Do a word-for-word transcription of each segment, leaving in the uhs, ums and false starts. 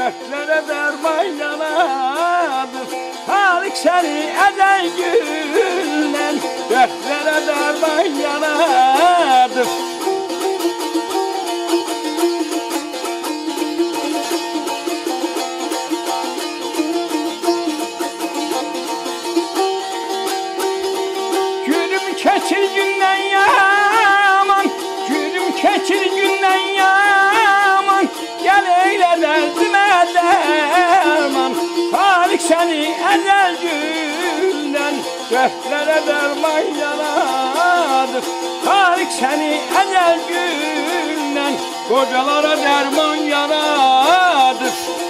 dertlere derman yanadır. Halik seni eden günden dertlere derman yanadır. Gülüm keçir günden yaman, gülüm keçir günden yaman, gel eyle derdime derman. Halik seni ecel günden dertlere derman yanadır. Halik seni ecel günden kocalara derman yanadır.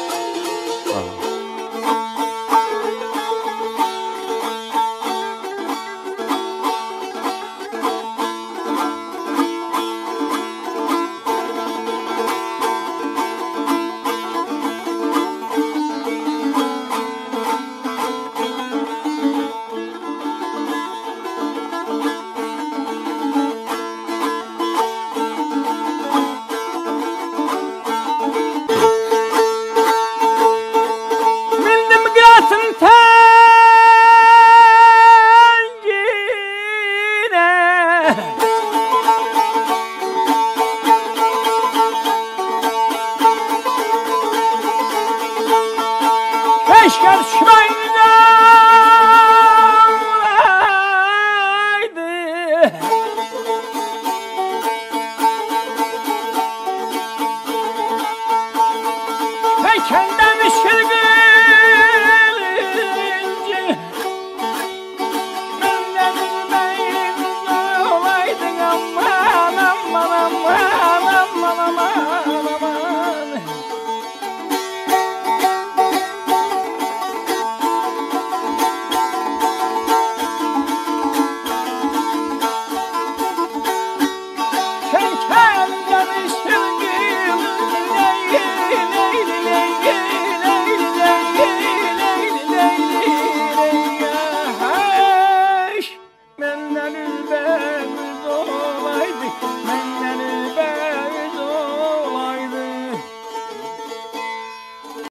Keşke şuraydı hey kendi